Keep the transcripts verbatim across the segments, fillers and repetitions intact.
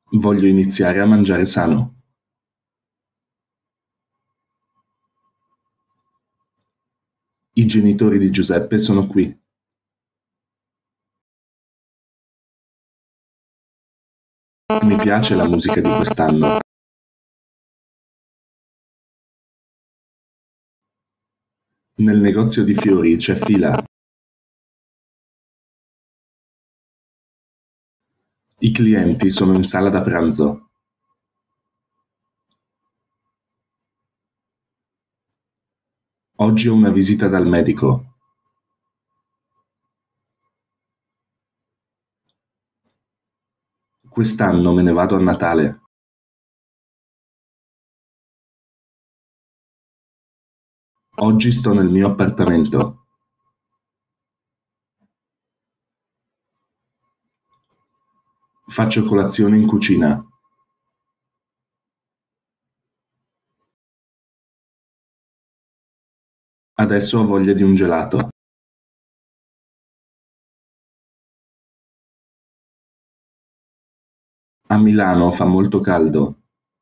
Voglio iniziare a mangiare sano. I genitori di Giuseppe sono qui. Mi piace la musica di quest'anno. Nel negozio di fiori c'è fila. I clienti sono in sala da pranzo. Oggi ho una visita dal medico. Quest'anno me ne vado a Natale. Oggi sto nel mio appartamento. Faccio colazione in cucina. Adesso ho voglia di un gelato. A Milano fa molto caldo.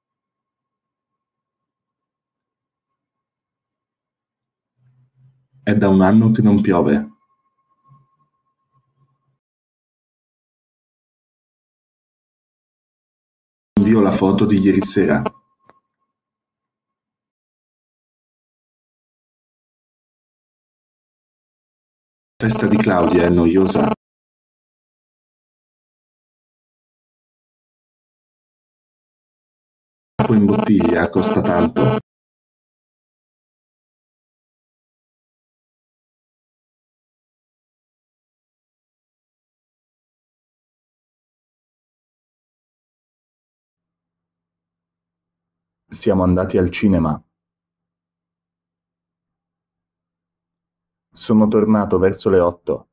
È da un anno che non piove. Invio la foto di ieri sera. La festa di Claudia è noiosa. L'acqua in bottiglia costa tanto. Siamo andati al cinema. Sono tornato verso le otto.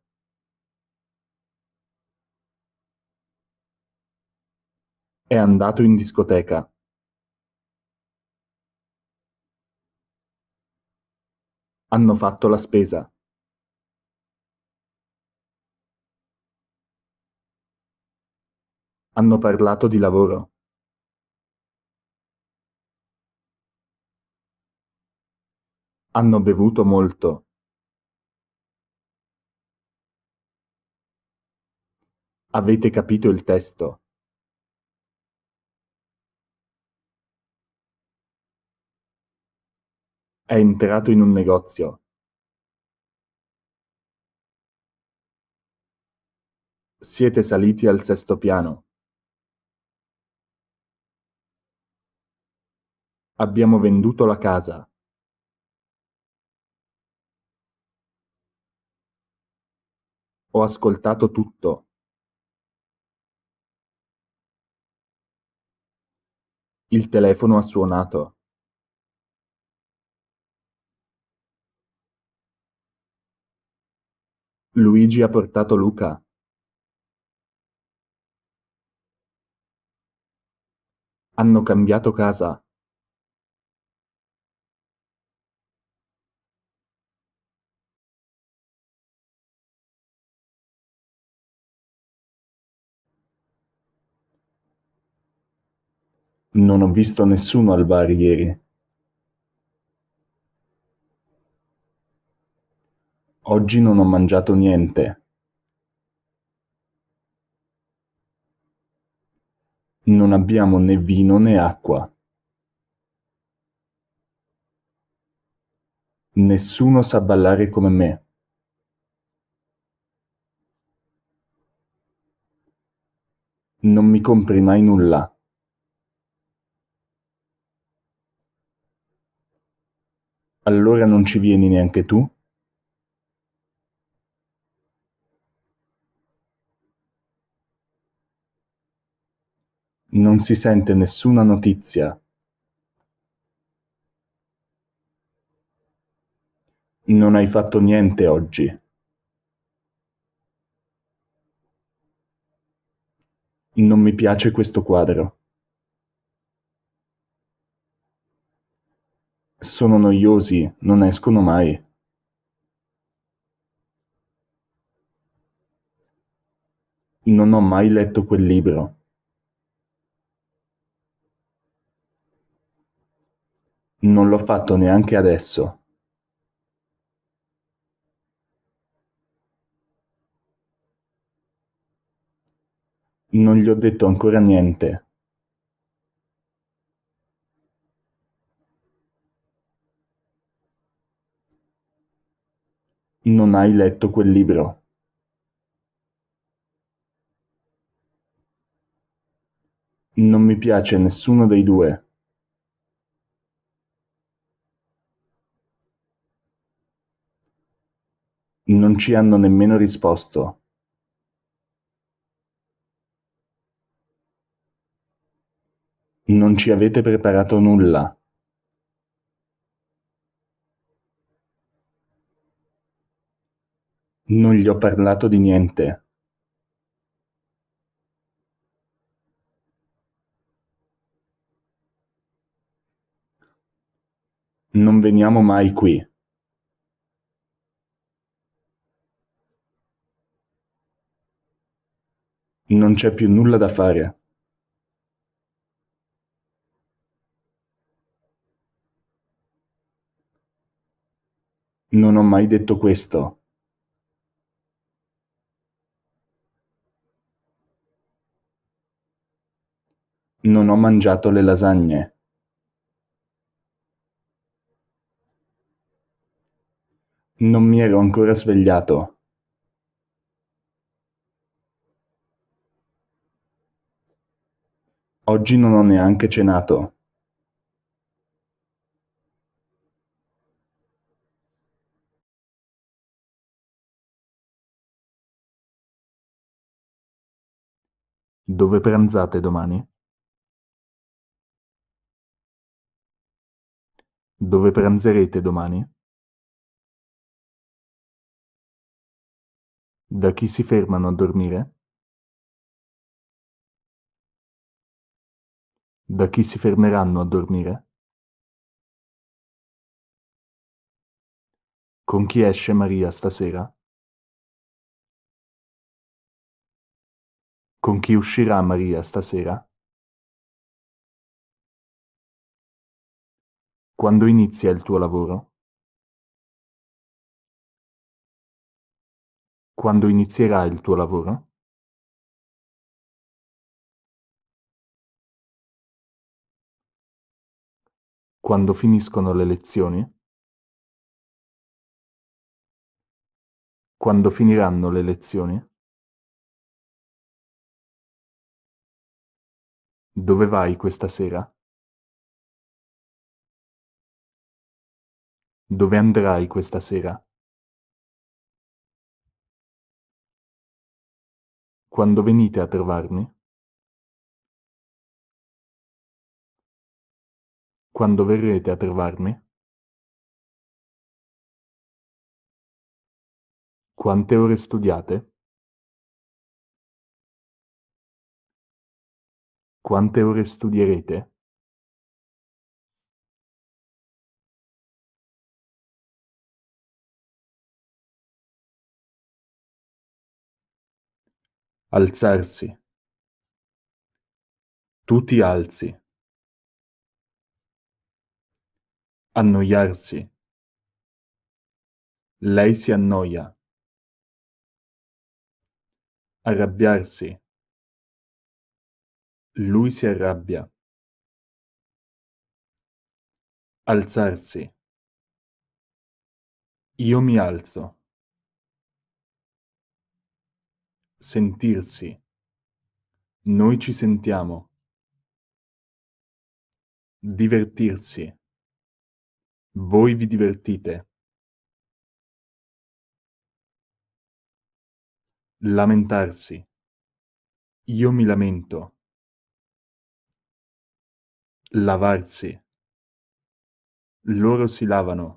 È andato in discoteca. Hanno fatto la spesa. Hanno parlato di lavoro. Hanno bevuto molto. Avete capito il testo? È entrato in un negozio. Siete saliti al sesto piano. Abbiamo venduto la casa. Ho ascoltato tutto. Il telefono ha suonato. Luigi ha portato Luca. Hanno cambiato casa. Non ho visto nessuno al bar ieri. Oggi non ho mangiato niente. Non abbiamo né vino né acqua. Nessuno sa ballare come me. Non mi compri mai nulla. Allora non ci vieni neanche tu? Non si sente nessuna notizia. Non hai fatto niente oggi. Non mi piace questo quadro. Sono noiosi, non escono mai. Non ho mai letto quel libro. l'ho fatto neanche adesso. Non gli ho detto ancora niente. Non hai letto quel libro. Non mi piace nessuno dei due. Non ci hanno nemmeno risposto. Non ci avete preparato nulla. Non gli ho parlato di niente. Non veniamo mai qui. Non c'è più nulla da fare. Non ho mai detto questo. Non ho mangiato le lasagne. Non mi ero ancora svegliato. Oggi non ho neanche cenato. Dove pranzate domani? Dove pranzerete domani? Da chi si fermano a dormire? Da chi si fermeranno a dormire? Con chi esce Maria stasera? Con chi uscirà Maria stasera? Quando inizia il tuo lavoro? Quando inizierà il tuo lavoro? Quando finiscono le lezioni? Quando finiranno le lezioni? Dove vai questa sera? Dove andrai questa sera? Quando venite a trovarmi? Quando verrete a trovarmi? Quante ore studiate? Quante ore studierete? Alzarsi. Tu ti alzi. Annoiarsi. Lei si annoia. Arrabbiarsi. Lui si arrabbia. Alzarsi. Io mi alzo. Sentirsi. Noi ci sentiamo. Divertirsi. Voi vi divertite. Lamentarsi. Io mi lamento. Lavarsi. Loro si lavano.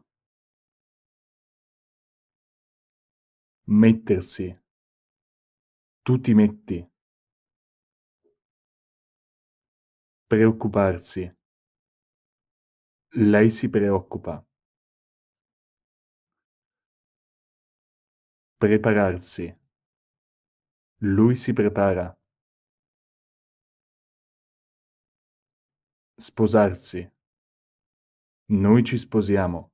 Mettersi. Tu ti metti. Preoccuparsi. Lei si preoccupa. Prepararsi. Lui si prepara. Sposarsi. Noi ci sposiamo.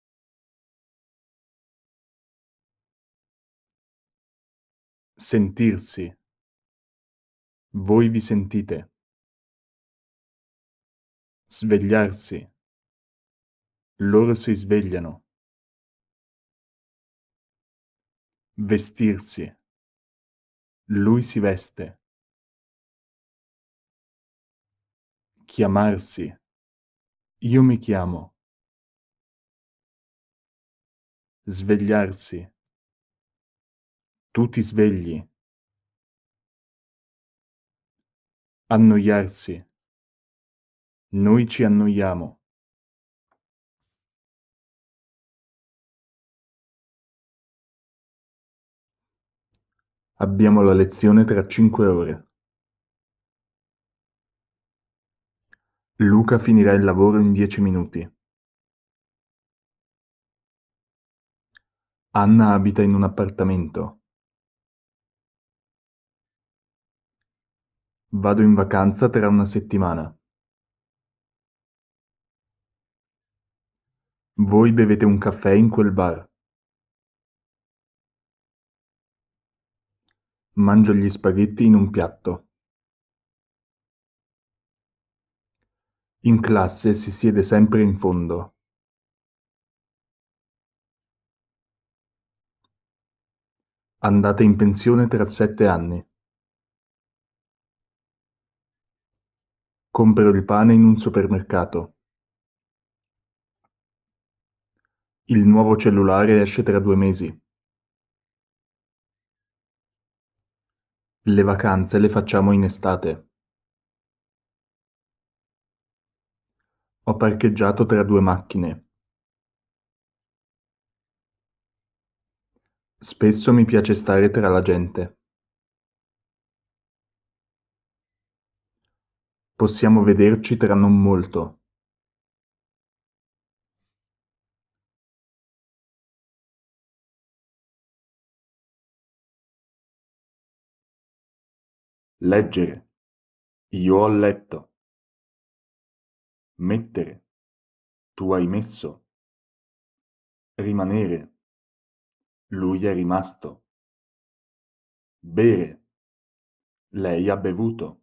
Sentirsi. Voi vi sentite. Svegliarsi. Loro si svegliano. Vestirsi. Lui si veste. Chiamarsi. Io mi chiamo. Svegliarsi. Tu ti svegli. Annoiarsi. Noi ci annoiamo. Abbiamo la lezione tra cinque ore. Luca finirà il lavoro in dieci minuti. Anna abita in un appartamento. Vado in vacanza tra una settimana. Voi bevete un caffè in quel bar. Mangio gli spaghetti in un piatto. In classe si siede sempre in fondo. Andate in pensione tra sette anni. Compro il pane in un supermercato. Il nuovo cellulare esce tra due mesi. Le vacanze le facciamo in estate. Ho parcheggiato tra due macchine. Spesso mi piace stare tra la gente. Possiamo vederci tra non molto. Leggere. Io ho letto. Mettere. Tu hai messo. Rimanere. Lui è rimasto. Bere. Lei ha bevuto.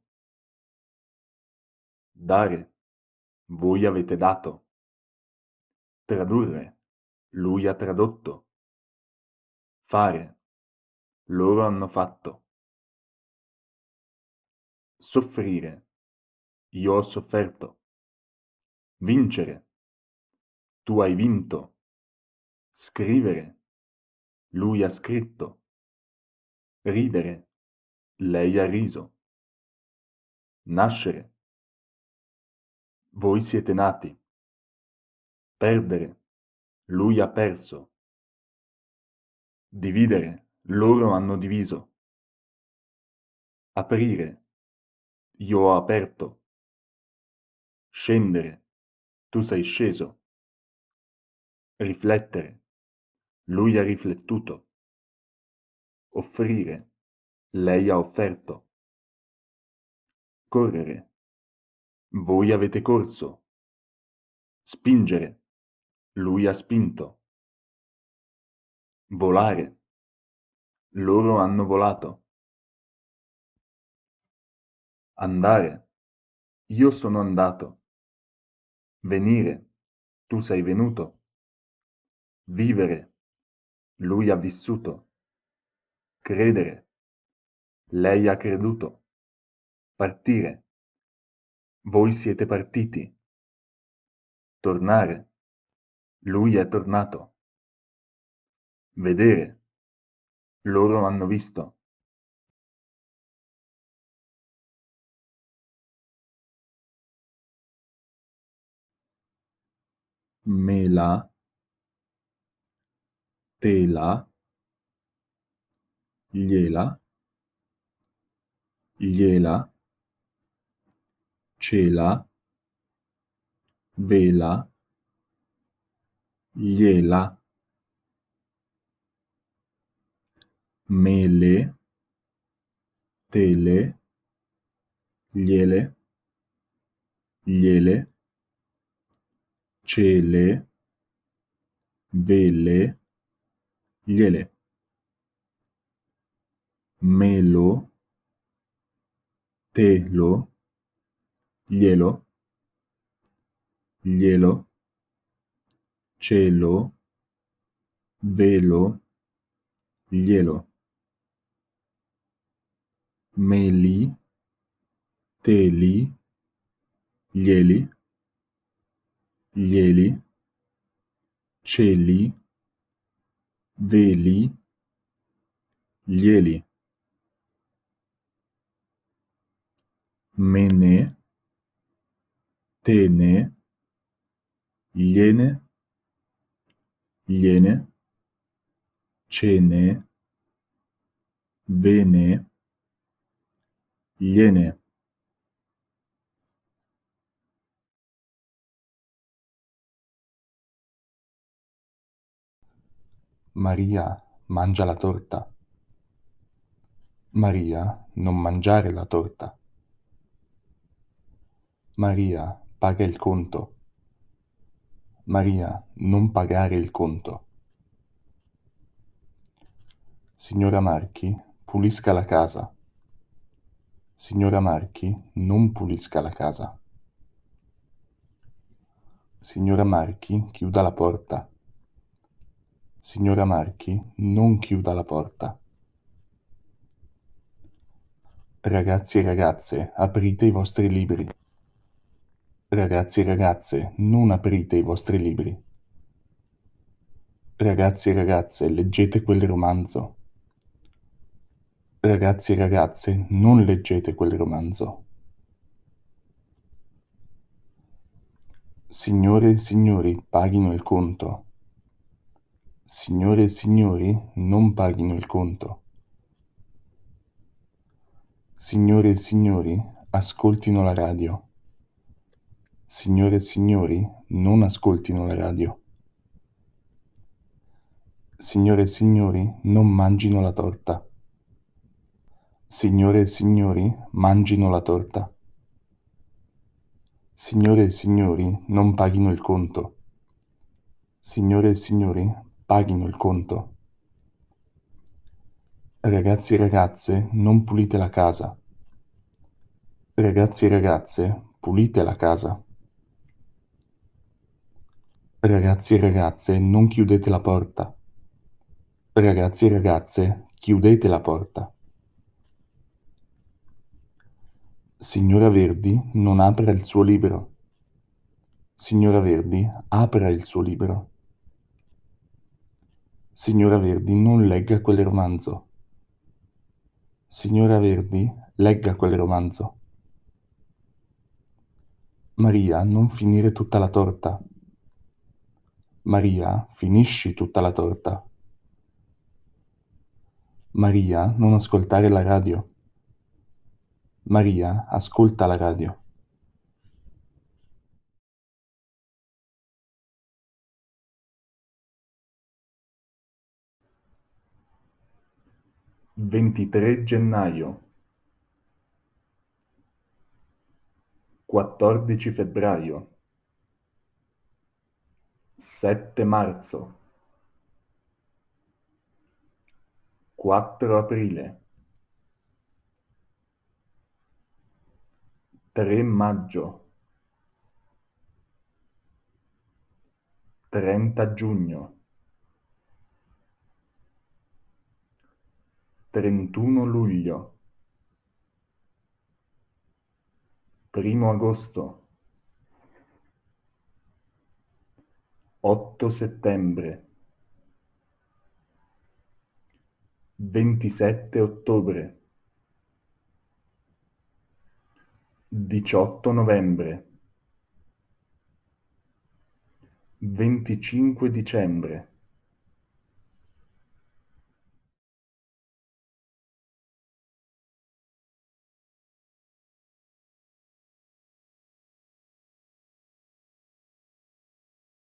Dare. Voi avete dato. Tradurre. Lui ha tradotto. Fare. Loro hanno fatto. Soffrire. Io ho sofferto. Vincere. Tu hai vinto. Scrivere. Lui ha scritto. Ridere. Lei ha riso. Nascere. Voi siete nati. Perdere. Lui ha perso. Dividere. Loro hanno diviso. Aprire. Io ho aperto. Scendere. Tu sei sceso. Riflettere. Lui ha riflettuto. Offrire. Lei ha offerto. Correre. Voi avete corso. Spingere. Lui ha spinto. Volare. Loro hanno volato. Andare. Io sono andato. Venire. Tu sei venuto. Vivere. Lui ha vissuto. Credere. Lei ha creduto. Partire. Voi siete partiti. Tornare. Lui è tornato. Vedere. Loro hanno visto. Mela. Tela. Gliela. Gliela. Cela. Vela. Gliela. Mele. Tele. Gliele. Gliele. cele, vele, gliele, melo, telo, glielo, glielo, cielo, velo, glielo, meli, teli, glieli, glieli, celi, veli, glieli, mene, tene, gliene, gliene, cene, vene, gliene. Maria mangia la torta. Maria non mangiare la torta. Maria paga il conto. Maria non pagare il conto. Signora Marchi, pulisca la casa. Signora Marchi, non pulisca la casa. Signora Marchi, chiuda la porta. Signora Marchi, non chiuda la porta. Ragazzi e ragazze, aprite i vostri libri. Ragazzi e ragazze, non aprite i vostri libri. Ragazzi e ragazze, leggete quel romanzo. Ragazzi e ragazze, non leggete quel romanzo. Signore e signori, paghino il conto. Signore e signori, non paghino il conto. Signore e signori, ascoltino la radio. Signore e signori, non ascoltino la radio. Signore e signori, non mangino la torta. Signore e signori, mangino la torta. Signore e signori, non paghino il conto. Signore e signori, paghino il conto. Ragazzi e ragazze, non pulite la casa. Ragazzi e ragazze, pulite la casa. Ragazzi e ragazze, non chiudete la porta. Ragazzi e ragazze, chiudete la porta. Signora Verdi, non apra il suo libro. Signora Verdi, apra il suo libro. Signora Verdi, non legga quel romanzo. Signora Verdi, legga quel romanzo. Maria, non finire tutta la torta. Maria, finisci tutta la torta. Maria, non ascoltare la radio. Maria, ascolta la radio. ventitré gennaio, quattordici febbraio, sette marzo, quattro aprile, tre maggio, trenta giugno, trentuno luglio, primo agosto, otto settembre, ventisette ottobre, diciotto novembre, venticinque dicembre,